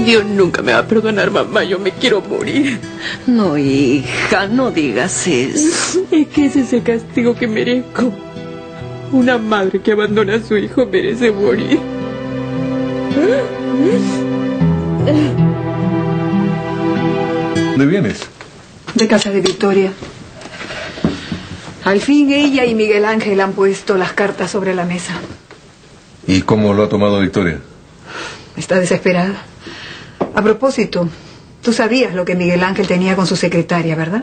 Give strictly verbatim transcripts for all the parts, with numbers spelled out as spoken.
Dios nunca me va a perdonar, mamá. Yo me quiero morir. No, hija, no digas eso. Es que ese es el castigo que merezco. Una madre que abandona a su hijo merece morir. ¿Dónde vienes? De casa de Victoria. Al fin ella y Miguel Ángel han puesto las cartas sobre la mesa. ¿Y cómo lo ha tomado Victoria? Está desesperada. A propósito, tú sabías lo que Miguel Ángel tenía con su secretaria, ¿verdad?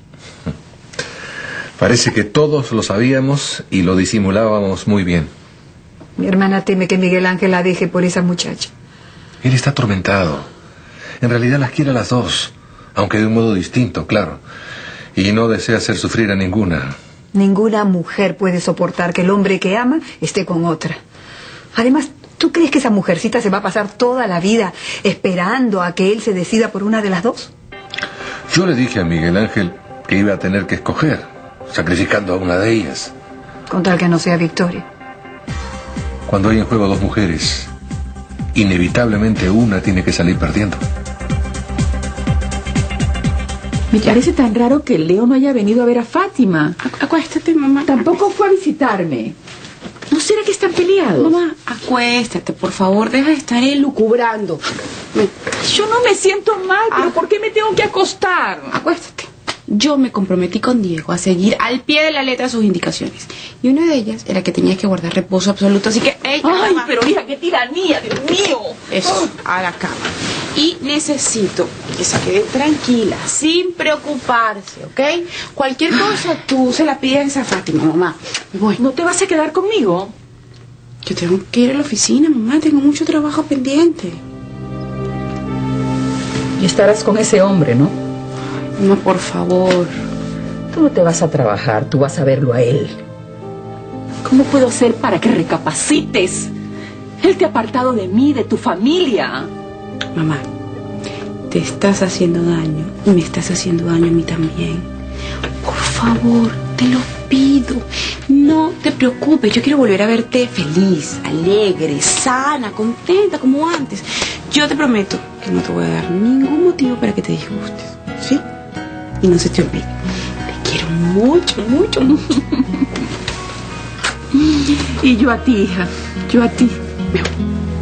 Parece que todos lo sabíamos y lo disimulábamos muy bien. Mi hermana teme que Miguel Ángel la deje por esa muchacha. Él está atormentado. En realidad las quiere a las dos, aunque de un modo distinto, claro. Y no desea hacer sufrir a ninguna. Ninguna mujer puede soportar que el hombre que ama esté con otra. Además, ¿tú crees que esa mujercita se va a pasar toda la vida esperando a que él se decida por una de las dos? Yo le dije a Miguel Ángel que iba a tener que escoger, sacrificando a una de ellas. Con tal que no sea Victoria. Cuando hay en juego dos mujeres, inevitablemente una tiene que salir perdiendo. Me parece tan raro que Leo no haya venido a ver a Fátima. Acu acuéstate, mamá. Tampoco fue a visitarme. ¿No será que están peleados? Mamá, acuéstate, por favor. Deja de estar elucubrando. Yo no me siento mal, pero Ah. ¿por qué me tengo que acostar? Acuéstate. Yo me comprometí con Diego a seguir al pie de la letra sus indicaciones. Y una de ellas era que tenías que guardar reposo absoluto. Así que, ¡ey! Ay, mamá. pero hija, qué tiranía, Dios mío. Eso, a la cama. Y necesito que se quede tranquila, sin preocuparse, ¿ok? Cualquier cosa tú se la pides a Fátima, mamá. Me voy. ¿No te vas a quedar conmigo? Yo tengo que ir a la oficina, mamá. Tengo mucho trabajo pendiente. Y estarás con ese hombre, ¿no? Mamá, por favor. Tú no te vas a trabajar, tú vas a verlo a él. ¿Cómo puedo hacer para que recapacites? Él te ha apartado de mí, de tu familia. Mamá, te estás haciendo daño y me estás haciendo daño a mí también. Por favor, te lo pido. No te preocupes, yo quiero volver a verte feliz, alegre, sana, contenta como antes. Yo te prometo que no te voy a dar ningún motivo para que te disgustes, ¿sí? Y no se te olvide, te quiero mucho, mucho, mucho. Y yo a ti, hija, yo a ti. Me voy.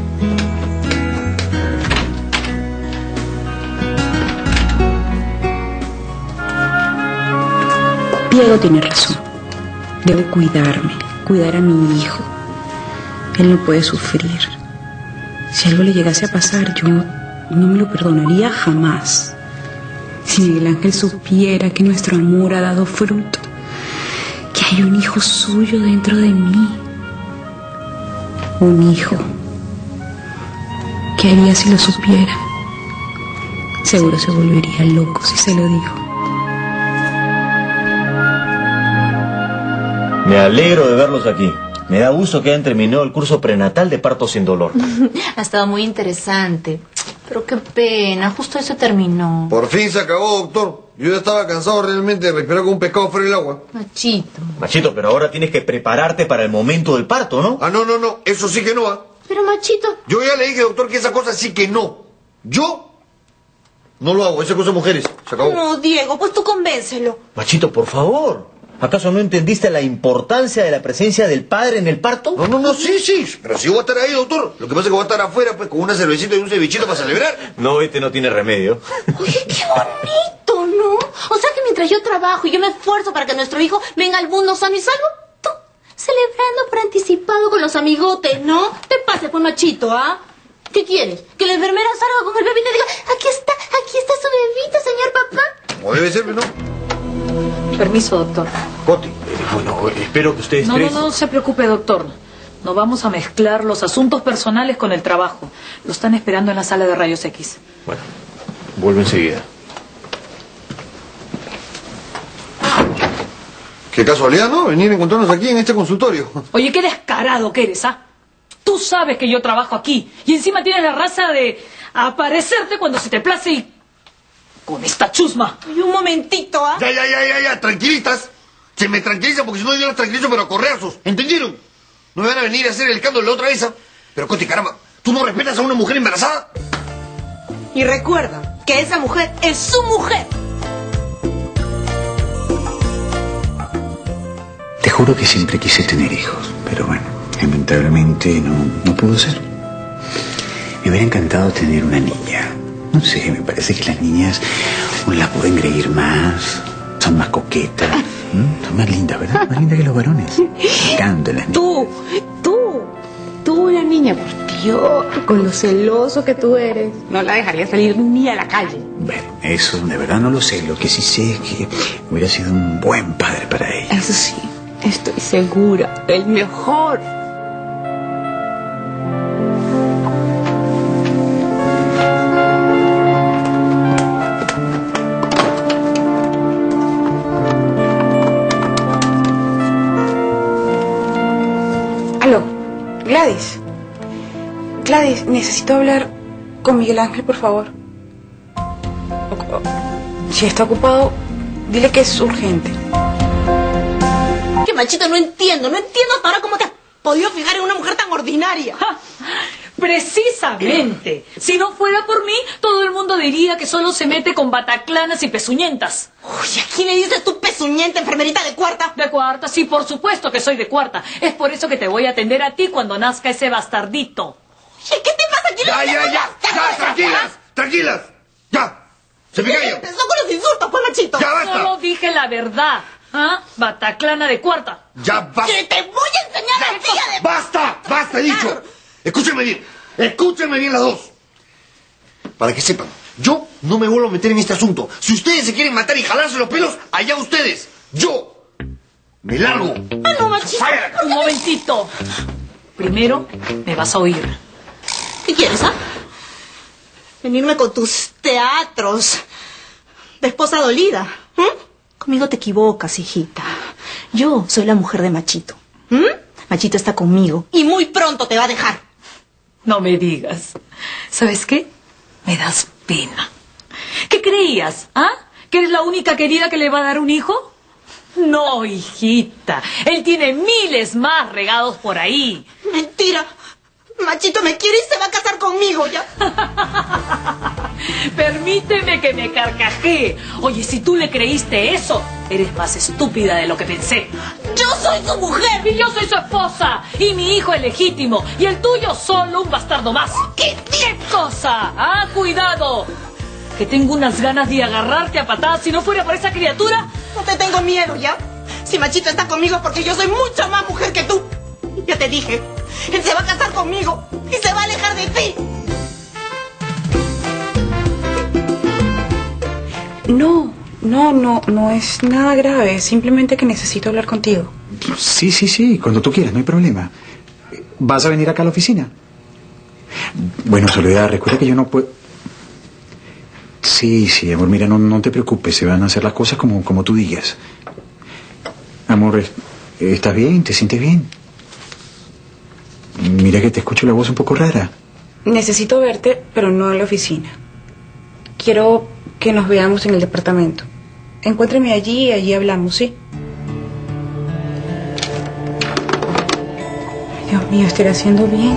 Diego tiene razón. Debo cuidarme, cuidar a mi hijo. Él no puede sufrir. Si algo le llegase a pasar, yo no me lo perdonaría jamás. Si Miguel Ángel supiera que nuestro amor ha dado fruto, que hay un hijo suyo dentro de mí. Un hijo. ¿Qué haría si lo supiera? Seguro se volvería loco si se lo digo. Me alegro de verlos aquí. Me da gusto que hayan terminado el curso prenatal de parto sin dolor. Ha estado muy interesante. Pero qué pena, justo eso terminó. Por fin se acabó, doctor. Yo ya estaba cansado realmente de respirar con un pescado fuera del agua. Machito. Machito, pero ahora tienes que prepararte para el momento del parto, ¿no? Ah, no, no, no. Eso sí que no va. Pero Machito... Yo ya le dije, doctor, que esa cosa sí que no. Yo no lo hago. Esa cosa de mujeres. Se acabó. No, Diego, pues tú convéncelo. Machito, por favor. ¿Acaso no entendiste la importancia de la presencia del padre en el parto? No, no, no, sí, sí. Pero si yo voy a estar ahí, doctor. Lo que pasa es que voy a estar afuera, pues, con una cervecita y un cevichito para celebrar. No, este no tiene remedio. Oye, qué bonito, ¿no? O sea que mientras yo trabajo y yo me esfuerzo para que nuestro hijo venga al mundo sano y salvo, tú celebrando por anticipado con los amigotes, ¿no? Te pase, pues, Machito, ¿ah? ¿Qué quieres? ¿Que la enfermera salga con el bebé y te diga, aquí está, aquí está su bebito, señor papá? Como debe ser, ¿no? Permiso, doctor. Coti. Eh, bueno, espero que ustedes No, tres... no, no se preocupe, doctor. No vamos a mezclar los asuntos personales con el trabajo. Lo están esperando en la sala de rayos X. Bueno, vuelvo enseguida. Qué casualidad, ¿no? Venir a encontrarnos aquí en este consultorio. Oye, qué descarado que eres, ¿ah? Tú sabes que yo trabajo aquí y encima tienes la raza de aparecerte cuando se te place y... con esta chusma. Y un momentito, ¿ah? Ya, ya, ya, ya, ya. Tranquilitas. Se me tranquiliza porque si no yo las tranquilizo, pero a correazos. ¿Entendieron? No me van a venir a hacer el escándalo la otra vez. ¿Ah? Pero, Coti, caramba, ¿tú no respetas a una mujer embarazada? Y recuerda que esa mujer es su mujer. Te juro que siempre quise tener hijos, pero bueno, lamentablemente no, no pudo ser. Me hubiera encantado tener una niña. No sé, me parece que las niñas uno las puede engreír más, son más coquetas, ¿m? Son más lindas, ¿verdad? Más lindas que los varones. Me encantan las niñas. Tú, tú, tú una niña, por Dios, con lo celoso que tú eres, no la dejaría salir ni a la calle. Bueno, eso de verdad no lo sé. Lo que sí sé es que hubiera sido un buen padre para ella. Eso sí, estoy segura, el mejor. Aló, Gladys. Gladys, necesito hablar con Miguel Ángel, por favor. Si está ocupado, dile que es urgente. Que Machito, no entiendo, no entiendo hasta ahora cómo te has podido fijar en una mujer tan ordinaria. ¡Ja! Precisamente. Si no fuera por mí, todo el mundo diría que solo se mete con bataclanas y pezuñentas. Uy, ¿a quién le dices tú pezuñenta, enfermerita de cuarta? De cuarta, sí, por supuesto que soy de cuarta. Es por eso que te voy a atender a ti cuando nazca ese bastardito. Oye, ¿qué te pasa? ¿Quién Ya, le- ya, ya, ya, tranquilas, tranquilas. Ya, se me callan. Empezó con los insultos, pues, Machito. Ya basta. Solo dije la verdad. ¿Ah? Bataclana de cuarta. Ya basta. Que te voy a enseñar a ti a de... ¡Basta! ¡Basta, he dicho! Escúchenme bien, escúchenme bien las dos. Para que sepan, yo no me vuelvo a meter en este asunto. Si ustedes se quieren matar y jalarse los pelos, allá ustedes. Yo me largo. Ah, no, Machito. Un momentito. Primero me vas a oír. ¿Qué quieres, ah? Venirme con tus teatros de esposa dolida. ¿Mm? Conmigo te equivocas, hijita. Yo soy la mujer de Machito. ¿Mm? Machito está conmigo y muy pronto te va a dejar. No me digas. ¿Sabes qué? Me das pena. ¿Qué creías? ¿Ah? ¿Que eres la única querida que le va a dar un hijo? No, hijita. Él tiene miles más regados por ahí. Mentira. Machito me quiere y se va a casar conmigo, ¿ya? Permíteme que me carcajee. Oye, si tú le creíste eso, eres más estúpida de lo que pensé. Yo soy su mujer. Y yo soy su esposa. Y mi hijo es legítimo. Y el tuyo solo un bastardo más. ¿Qué, ¿Qué cosa? Ah, cuidado. Que tengo unas ganas de agarrarte a patadas si no fuera por esa criatura. No te tengo miedo, ¿ya? Si Machito está conmigo es porque yo soy mucha más mujer que tú. Ya te dije, él se va a casar conmigo y se va a alejar de ti. No, no, no, no es nada grave. Simplemente que necesito hablar contigo. Sí, sí, sí, cuando tú quieras, no hay problema. ¿Vas a venir acá a la oficina? Bueno, Soledad, recuerda que yo no puedo... Sí, sí, amor, mira, no, no te preocupes, se van a hacer las cosas como, como tú digas. Amor, ¿estás bien? ¿Te sientes bien? Mira que te escucho la voz un poco rara. Necesito verte, pero no en la oficina. Quiero que nos veamos en el departamento. Encuéntrame allí y allí hablamos, ¿sí? Dios mío, ¿estaré haciendo bien?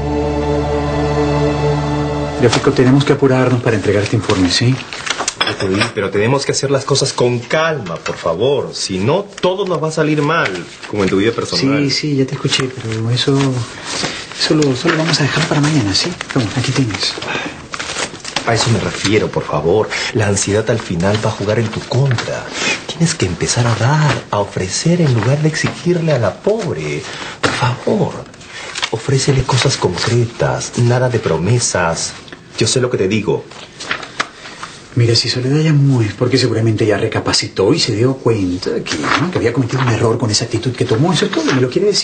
Gráfico, tenemos que apurarnos para entregar este informe, ¿sí? Pero tenemos que hacer las cosas con calma, por favor. Si no, todo nos va a salir mal, como en tu vida personal. Sí, sí, ya te escuché, pero eso... Eso lo, eso lo vamos a dejar para mañana, ¿sí? Toma, aquí tienes. A eso me refiero, por favor. La ansiedad al final va a jugar en tu contra. Tienes que empezar a dar, a ofrecer en lugar de exigirle a la pobre. Por favor, ofrécele cosas concretas, nada de promesas. Yo sé lo que te digo. Mira, si Soledad llamó es porque seguramente ya recapacitó y se dio cuenta que, ¿no? que había cometido un error con esa actitud que tomó. Eso es todo, me lo quiere decir.